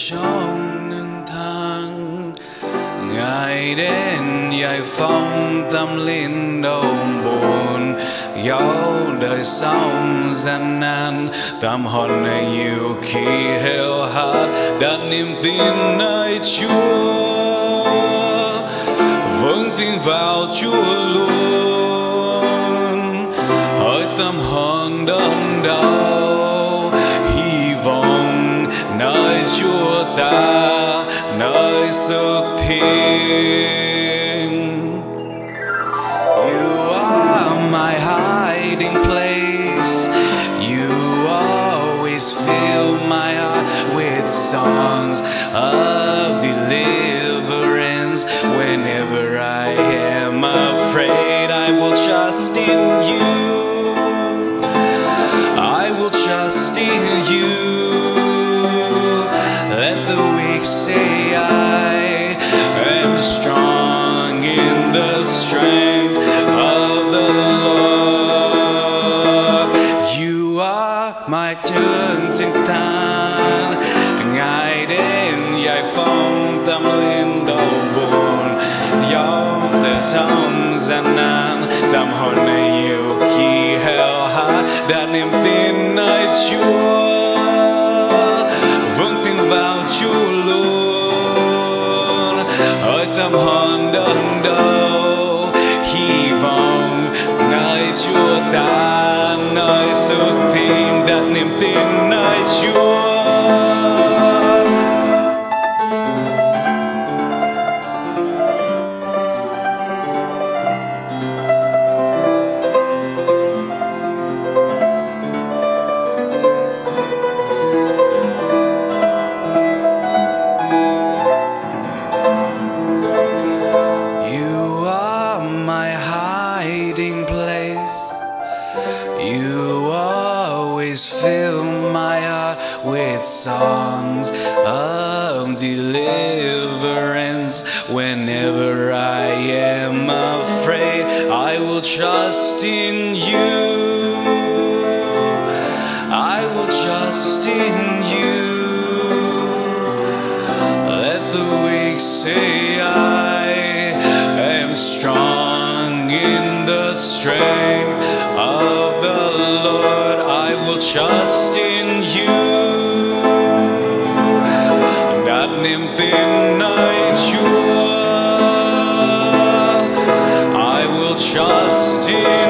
trong những tháng ngày đến giải phóng tâm linh đau buồn dẫu đời sống gian nan tâm hồn này nhiều khi heo hắt đặt niềm tin nơi Chúa vững tin vào Chúa luôn hỡi tâm hồn đớn đau hy vọng nơi Chúa ta nơi sức thiêng. You are my hiding place. You always fill my heart with songs of deliverance. Whenever I am afraid, I will trust in you. I will trust in you. Let the weak say I am strong in the strength of the Lord. You are my trường trực than Ngài đến giải phóng tâm linh đau buồn dẫu đời sống gian nan tâm hồn này nhiều khi heo hắt đặt niềm tin nơi Chúa vững tin vào Chúa luôn hỡi tâm hồn đớn đau hy vọng nơi Chúa ta nơi sức thiêng đặt niềm tin nơi Chúa. You always fill my heart with songs of deliverance. Whenever I am afraid, I will trust in you. I will trust in you. Let the weak say I am strong in the strength of the Lord. I will trust in you. Đặt niềm tin nơi Chúa. I will trust in